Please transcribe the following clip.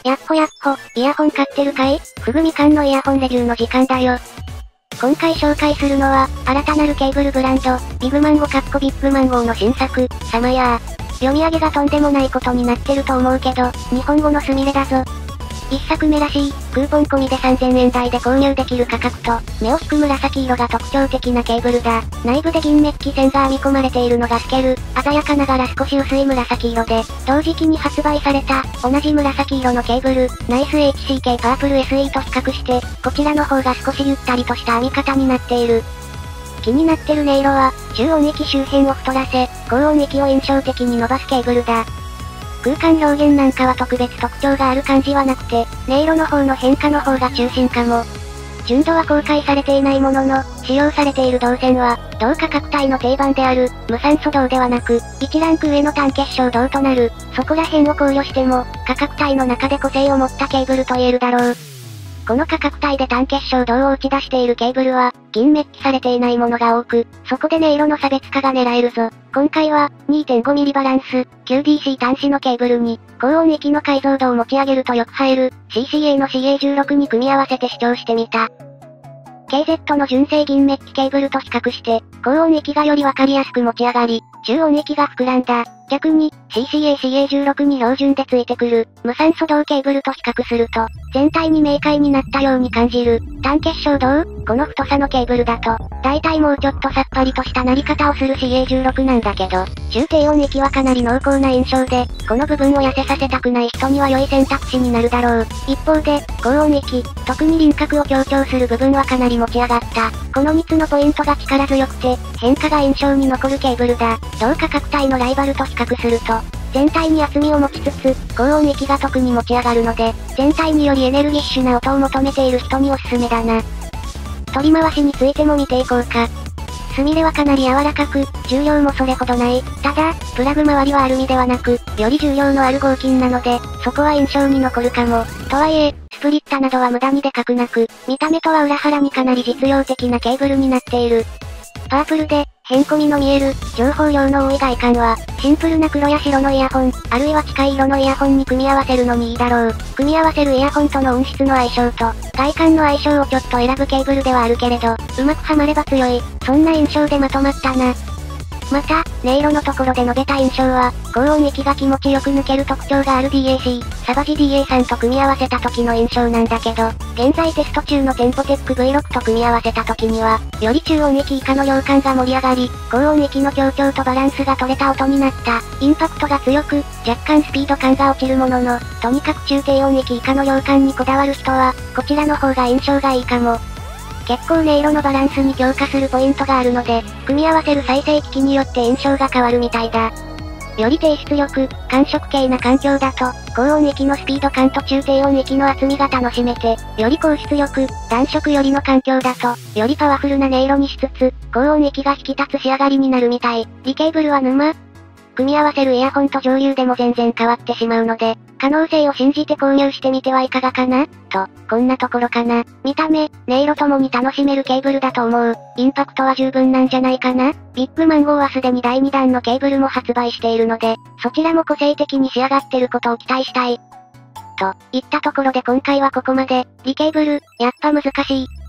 やっほ、イヤホン買ってるかい？ふぐみかんのイヤホンレビューの時間だよ。今回紹介するのは、新たなるケーブルブランド、ビグマンゴビッグマンゴーの新作、サマヤー。読み上げがとんでもないことになってると思うけど、日本語のスミレだぞ。一作目らしい、クーポン込みで3000円台で購入できる価格と、目を引く紫色が特徴的なケーブルだ。内部で銀メッキ線が編み込まれているのが透ける、鮮やかながら少し薄い紫色で、同時期に発売された、同じ紫色のケーブル、ナイス HCK パープル SE と比較して、こちらの方が少しゆったりとした編み方になっている。気になってる音色は、中音域周辺を太らせ、高音域を印象的に伸ばすケーブルだ。空間表現なんかは特別特徴がある感じはなくて、音色の方の変化の方が中心かも。純度は公開されていないものの、使用されている導線は、同価格帯の定番である、無酸素銅ではなく、1ランク上の単結晶銅となる、そこら辺を考慮しても、価格帯の中で個性を持ったケーブルと言えるだろう。この価格帯で単結晶銅を打ち出しているケーブルは、銀メッキされていないものが多く、そこで音色の差別化が狙えるぞ。今回は、2.5mm バランス、QDC 端子のケーブルに、高音域の解像度を持ち上げるとよく映える、CCA の CA16 に組み合わせて試聴してみた。KZ の純正銀メッキケーブルと比較して、高音域がよりわかりやすく持ち上がり、中音域が膨らんだ。逆に、CCA-CA16 に標準でついてくる、無酸素銅ケーブルと比較すると、全体に明快になったように感じる。単結晶銅？この太さのケーブルだと、大体もうちょっとさっぱりとしたなり方をする CA16 なんだけど、中低音域はかなり濃厚な印象で、この部分を痩せさせたくない人には良い選択肢になるだろう。一方で、高音域、特に輪郭を強調する部分はかなり持ち上がった。この3つのポイントが力強くて、変化が印象に残るケーブルだ。同価格帯のライバルと比較すると、全体に厚みを持ちつつ、高音域が特に持ち上がるので、全体によりエネルギッシュな音を求めている人におすすめだな。取り回しについても見ていこうか。スミレはかなり柔らかく、重量もそれほどない。ただ、プラグ周りはアルミではなく、より重量のある合金なので、そこは印象に残るかも。とはいえ、スプリッタなどは無駄にでかくなく、見た目とは裏腹にかなり実用的なケーブルになっている。パープルで、へんこみの見える、情報量の多い外観は、シンプルな黒や白のイヤホン、あるいは近い色のイヤホンに組み合わせるのにいいだろう。組み合わせるイヤホンとの音質の相性と、外観の相性をちょっと選ぶケーブルではあるけれど、うまくはまれば強い、そんな印象でまとまったな。また、音色のところで述べた印象は、高音域が気持ちよく抜ける特徴がある DAC、サバジ DA さんと組み合わせた時の印象なんだけど、現在テスト中のテンポテック V6 と組み合わせた時には、より中音域以下の量感が盛り上がり、高音域の強調とバランスが取れた音になった。インパクトが強く、若干スピード感が落ちるものの、とにかく中低音域以下の量感にこだわる人は、こちらの方が印象がいいかも。結構音色のバランスに強化するポイントがあるので、組み合わせる再生機器によって印象が変わるみたいだ。より低出力、感触系な環境だと、高音域のスピード感と中低音域の厚みが楽しめて、より高出力、暖色よりの環境だと、よりパワフルな音色にしつつ、高音域が引き立つ仕上がりになるみたい。リケーブルは沼？組み合わせるイヤホンと上流でも全然変わってしまうので、可能性を信じて購入してみてはいかがかなと、こんなところかな。見た目、音色ともに楽しめるケーブルだと思う。インパクトは十分なんじゃないかな。ビッグマンゴーはすでに第2弾のケーブルも発売しているので、そちらも個性的に仕上がってることを期待したい。といったところで今回はここまで。リケーブル、やっぱ難しい。